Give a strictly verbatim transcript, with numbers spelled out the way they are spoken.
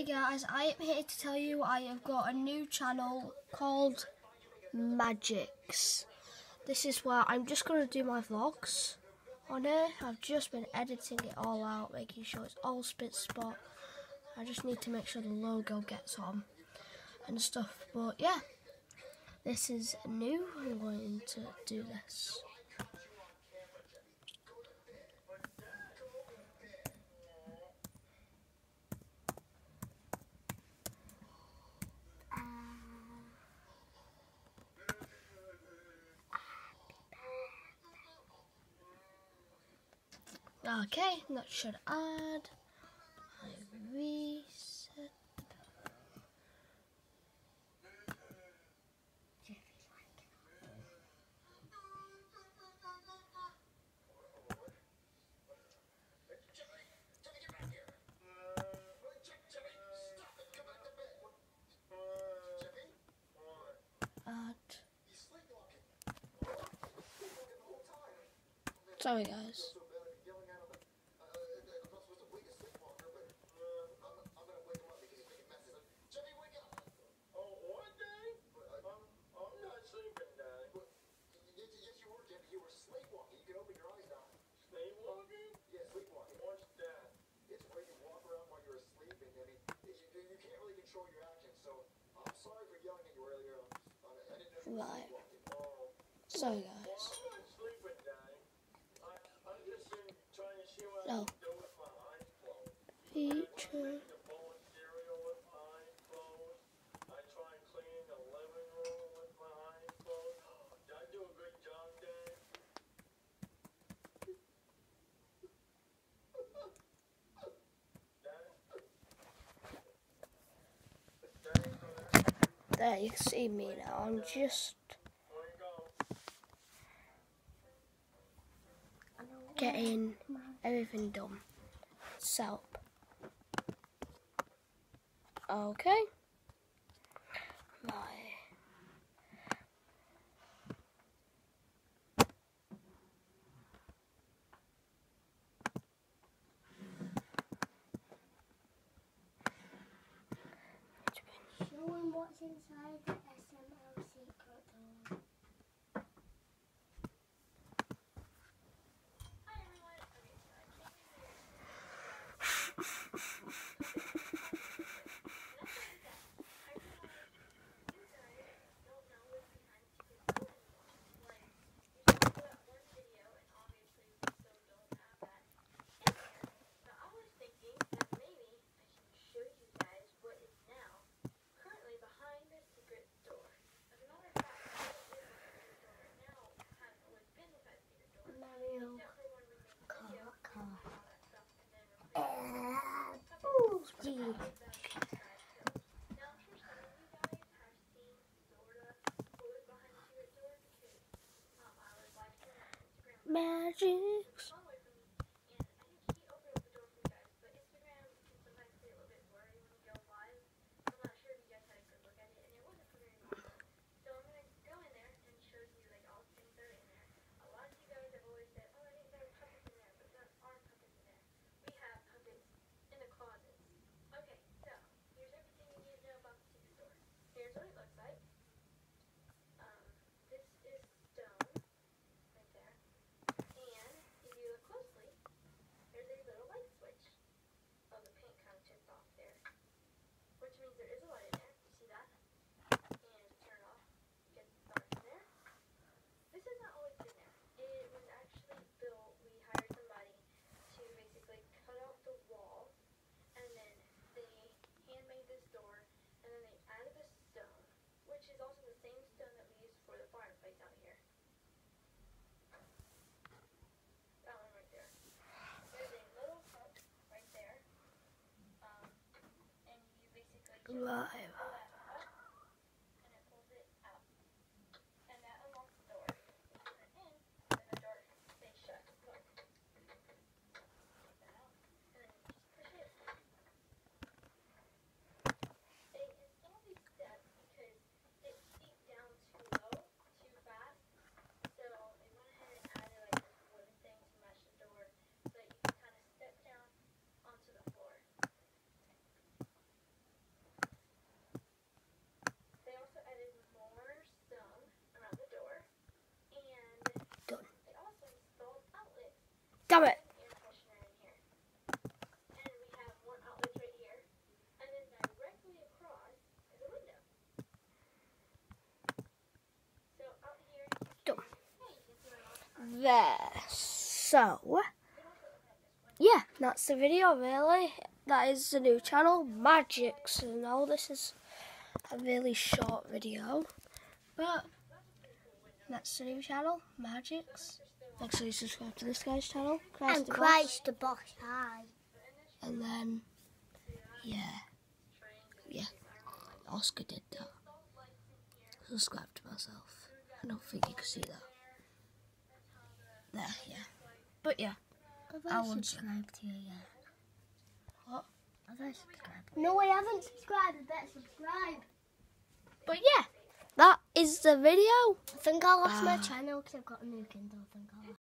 Hey guys, I am here to tell you I have got a new channel called Magix. This is where I'm just going to do my vlogs on it. I've just been editing it all out, making sure it's all spit spot. I just need to make sure the logo gets on and stuff. But yeah, this is new. I'm going to do this. Okay, that should add. I reset. Add. Sorry guys. Right. Sorry guys. No. Feature. There, you can see me now. I'm just getting everything done. So, okay. My Show him what's inside the S M L secret door. Magix. Right. there. So, yeah, that's the video really. That is the new channel, Magix. And now this is a really short video, but that's the new channel, Magix. Make sure you subscribe to this guy's channel, Christ And the Christ the Boss, hi. And then, yeah, yeah, Oscar did that. Subscribe to myself. I don't think you can see that. There, yeah. But yeah, Have I I want subscribed to you yet? what? Have I subscribed? No, I haven't subscribed. I better subscribe. But yeah, that is the video. I think I lost my Ah. channel because I've got a new Kindle. I think I lost